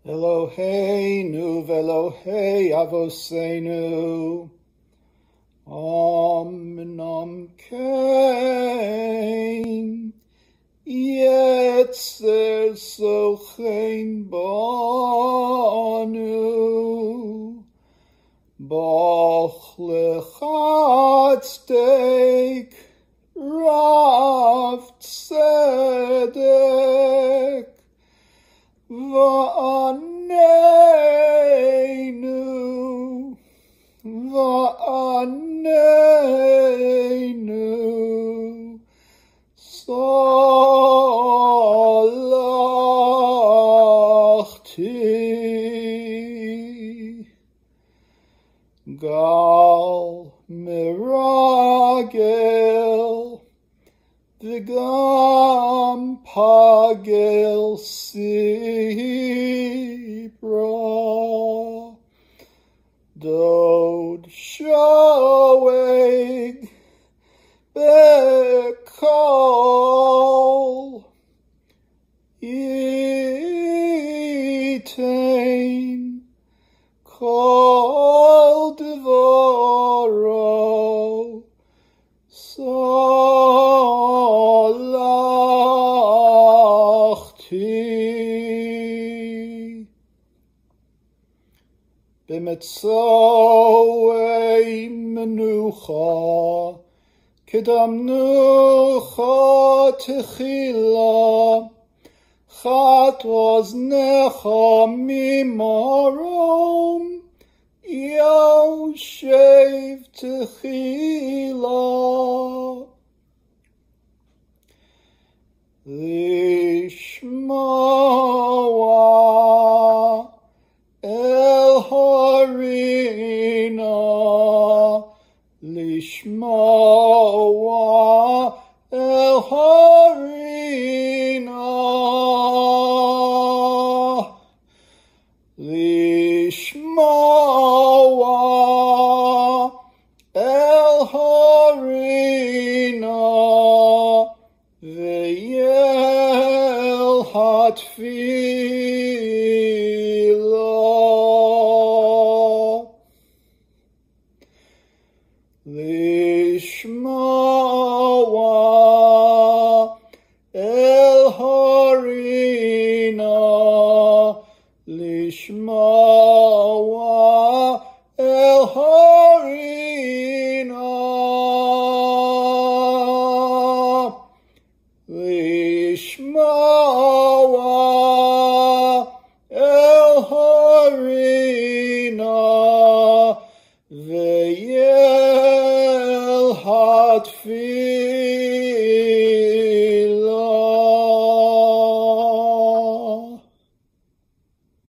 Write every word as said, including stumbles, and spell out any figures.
Eloheinu v'Elohei Avoseinu, Om'nom Keyn, Yetzer Sochein Banu, Boch Lechatztek, Rav Tzedek, Va'aneinu, Va'aneinu, Salachti, Gal Miragel, V'gam Pagel Sipra, Dod Shoeg Bekol, Yitain Kol Devoro, Salachti, B'metzoei menucha, Kedamnucha techila, Chat oznecha mimarom, Yoshev techila. Lishmoa El Harina, Lishmoa El Harina, Lishmoa El Harina, Ve'yel hatfila, Lishmoa El Harina, Lishmoa El Harina, Lishmoa El Harina, Ve'yel hatfila.